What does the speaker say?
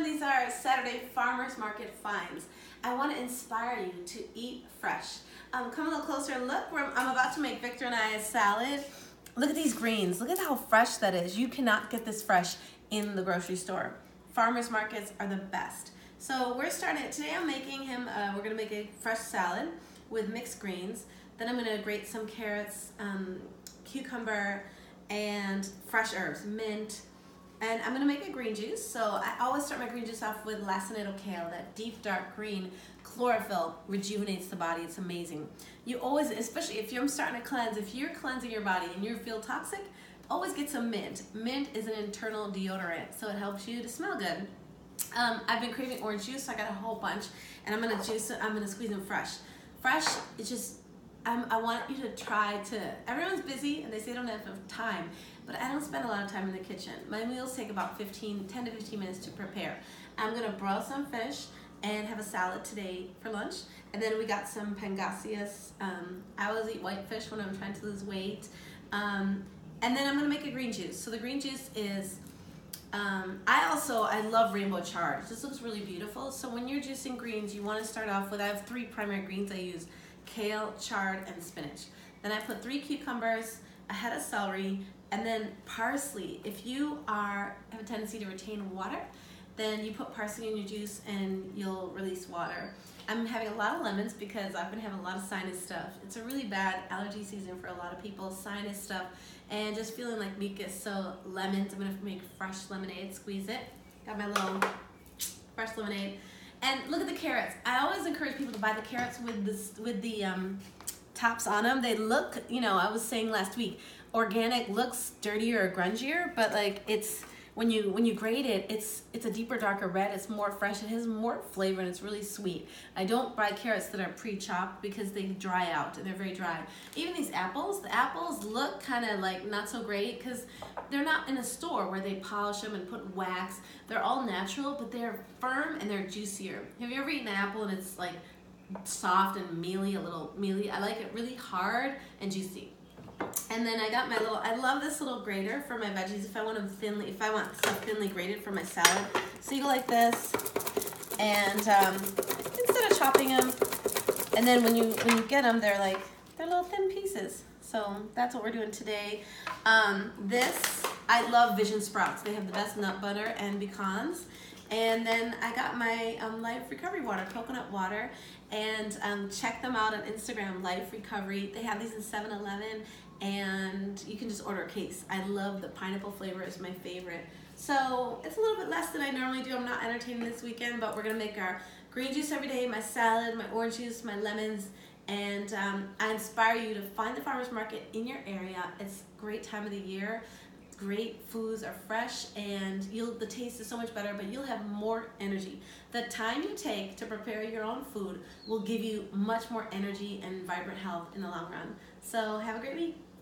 These are Saturday Farmers Market finds. I want to inspire you to eat fresh. Come a little closer and look. I'm about to make Victor and I a salad. Look at these greens. Look at how fresh that is. You cannot get this fresh in the grocery store. Farmers markets are the best. So we're starting it. Today I'm making him, we're going to make a fresh salad with mixed greens. Then I'm going to grate some carrots, cucumber, and fresh herbs, mint. And I'm gonna make a green juice. So I always start my green juice off with lacinato kale, that deep dark green chlorophyll rejuvenates the body. It's amazing. You always, especially if you're starting to cleanse, if you're cleansing your body and you feel toxic, always get some mint. Mint is an internal deodorant, so it helps you to smell good. I've been craving orange juice, so I got a whole bunch, and I'm gonna squeeze them fresh. Fresh, it's just, I want you to try to, everyone's busy and they say they don't have enough time, but I don't spend a lot of time in the kitchen. My meals take about 10 to 15 minutes to prepare. I'm gonna broil some fish and have a salad today for lunch. And then we got some pangasius. I always eat white fish when I'm trying to lose weight. And then I'm gonna make a green juice. So the green juice is, I love rainbow chard. This looks really beautiful. So when you're juicing greens, you wanna start off with, I have 3 primary greens I use: kale, chard, and spinach. Then I put 3 cucumbers, a head of celery, and then parsley. If you have a tendency to retain water, then you put parsley in your juice and you'll release water. I'm having a lot of lemons because I've been having a lot of sinus stuff. It's a really bad allergy season for a lot of people, sinus stuff, and just feeling like mucus. So lemons, I'm gonna make fresh lemonade, squeeze it. Got my little fresh lemonade. And look at the carrots. I always encourage people to buy the carrots with the tops on them. They look, I was saying last week, organic looks dirtier or grungier, but like when you grate it, it's a deeper, darker red. It's more fresh. It has more flavor and it's really sweet. I don't buy carrots that are pre-chopped because they dry out and they're very dry. Even these apples, the apples look kind of like not so great because they're not in a store where they polish them and put wax. They're all natural, but they're firm and they're juicier. Have you ever eaten an apple and it's like soft and mealy, a little mealy? I like it really hard and juicy. And then I got I love this little grater for my veggies if I want stuff thinly grated for my salad. So you go like this, and instead of chopping them, and then when you get them, they're little thin pieces. So that's what we're doing today. I love Vision Sprouts. They have the best nut butter and pecans. And then I got my Life Recovery water, coconut water, and check them out on Instagram, Life Recovery. They have these in 7-Eleven, and you can just order a case. I love the pineapple flavor, is my favorite. So it's a little bit less than I normally do. I'm not entertaining this weekend, but we're gonna make our green juice every day, my salad, my orange juice, my lemons, and I inspire you to find the farmer's market in your area. It's a great time of the year. Great foods are fresh, and the taste is so much better, but you'll have more energy. The time you take to prepare your own food will give you much more energy and vibrant health in the long run. So have a great week.